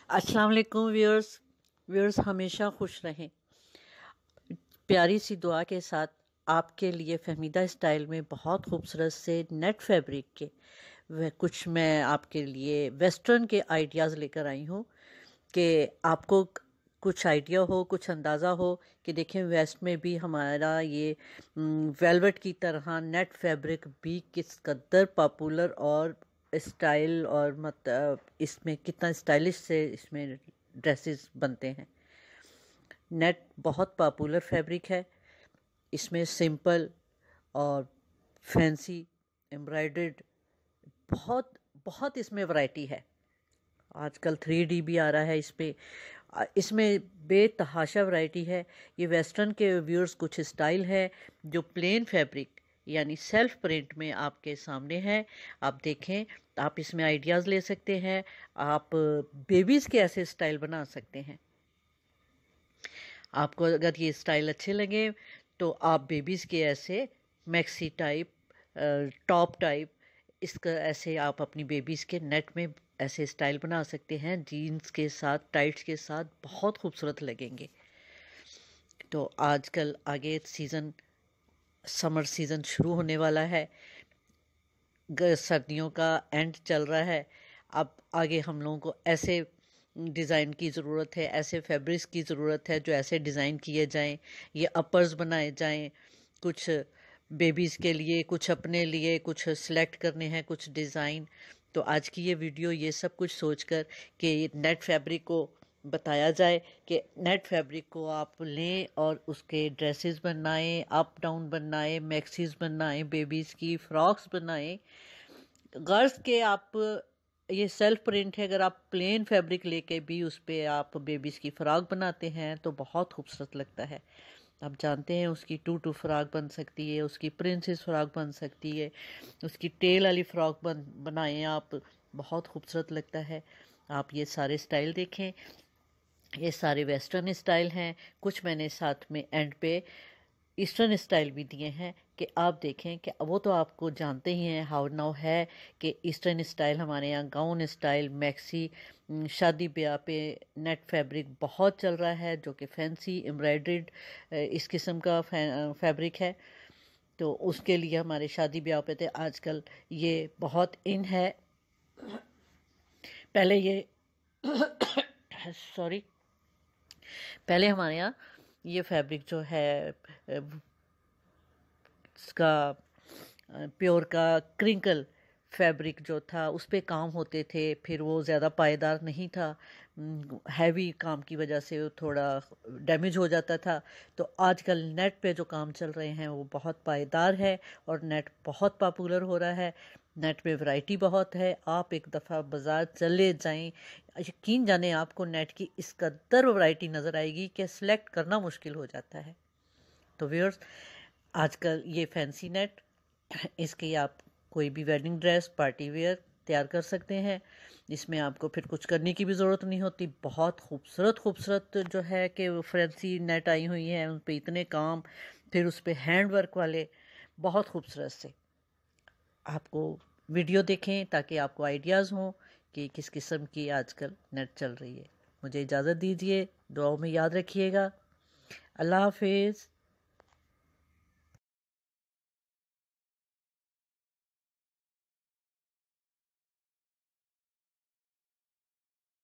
अस्सलाम वालेकुम व्यूअर्स हमेशा खुश रहें। प्यारी सी दुआ के साथ आपके लिए फहमीदा स्टाइल में बहुत खूबसूरत से नेट फैब्रिक के वह कुछ मैं आपके लिए वेस्टर्न के आइडियाज़ लेकर आई हूँ कि आपको कुछ आइडिया हो, कुछ अंदाज़ा हो कि देखें वेस्ट में भी हमारा ये वेलवेट की तरह नेट फैब्रिक भी किस कदर पॉपुलर और स्टाइल और इसमें कितना स्टाइलिश से इसमें ड्रेसेस बनते हैं। नेट बहुत पॉपुलर फैब्रिक है। इसमें सिंपल और फैंसी एम्ब्रॉयडर्ड बहुत बहुत इसमें वैरायटी है। आजकल 3D भी आ रहा है इसमें बेतहाशा वैरायटी है। ये वेस्टर्न के व्यूअर्स कुछ स्टाइल है जो प्लेन फैब्रिक यानी सेल्फ प्रिंट में आपके सामने है। आप देखें, आप इसमें आइडियाज़ ले सकते हैं। आप बेबीज़ के ऐसे स्टाइल बना सकते हैं। आपको अगर ये स्टाइल अच्छे लगे तो आप बेबीज़ के ऐसे मैक्सी टाइप, टॉप टाइप, इसका ऐसे आप अपनी बेबीज़ के नेट में ऐसे स्टाइल बना सकते हैं। जीन्स के साथ, टाइट्स के साथ बहुत खूबसूरत लगेंगे। तो आजकल आगे समर सीज़न शुरू होने वाला है। सर्दियों का एंड चल रहा है। अब आगे हम लोगों को ऐसे डिज़ाइन की ज़रूरत है, ऐसे फैब्रिक्स की ज़रूरत है जो ऐसे डिज़ाइन किए जाएं, ये अपर्स बनाए जाएं। कुछ बेबीज़ के लिए, कुछ अपने लिए, कुछ सेलेक्ट करने हैं कुछ डिज़ाइन। तो आज की ये वीडियो ये सब कुछ सोचकर कि नेट फैब्रिक को बताया जाए कि नेट फैब्रिक को आप लें और उसके ड्रेसेस बनाएं, अप डाउन बनाएं, मैक्सीज बनाएं, बेबीज़ की फ्रॉक्स बनाएं। गर्ल्स के आप ये सेल्फ प्रिंट है, अगर आप प्लेन फैब्रिक लेके भी उस पर आप बेबीज़ की फ़्रॉक बनाते हैं तो बहुत खूबसूरत लगता है। आप जानते हैं उसकी टू फ्रॉक बन सकती है, उसकी प्रिंसेस फ्रॉक बन सकती है, उसकी टेल वाली फ़्रॉक बनाएं आप, बहुत खूबसूरत लगता है। आप ये सारे स्टाइल देखें, ये सारे वेस्टर्न स्टाइल हैं। कुछ मैंने साथ में एंड पे ईस्टर्न स्टाइल भी दिए हैं कि आप देखें कि वो तो आपको जानते ही हैं हाउ नाउ है कि ईस्टर्न स्टाइल हमारे यहाँ गाउन स्टाइल, मैक्सी, शादी ब्याह पे नेट फैब्रिक बहुत चल रहा है जो कि फैंसी एम्ब्रॉयडर्ड इस किस्म का फैब्रिक है। तो उसके लिए हमारे शादी ब्याह पे थे आजकल ये बहुत इन है। पहले ये सॉरी पहले हमारे यहाँ ये फैब्रिक जो है इसका प्योर का क्रिंकल फैब्रिक जो था उस पे काम होते थे, फिर वो ज़्यादा पायदार नहीं था, हैवी काम की वजह से वो थोड़ा डैमेज हो जाता था। तो आजकल नेट पे जो काम चल रहे हैं वो बहुत पायदार है और नेट बहुत पॉपुलर हो रहा है। नेट में वैरायटी बहुत है। आप एक दफ़ा बाज़ार चले जाएं, यकीन जाने आपको नेट की इस कदर वैरायटी नज़र आएगी कि सिलेक्ट करना मुश्किल हो जाता है। तो व्यूअर्स, आजकल ये फैंसी नेट, इसकी आप कोई भी वेडिंग ड्रेस, पार्टी वेयर तैयार कर सकते हैं। इसमें आपको फिर कुछ करने की भी ज़रूरत नहीं होती। बहुत खूबसूरत खूबसूरत जो है कि फैंसी नेट आई हुई हैं, उन पर इतने काम, फिर उस पर हैंड वर्क वाले, बहुत खूबसूरत से। आपको वीडियो देखें ताकि आपको आइडियाज़ हों कि किस किस्म की आजकल नेट चल रही है। मुझे इजाज़त दीजिए, दुआओं में याद रखिएगा। अल्लाह हाफिज़।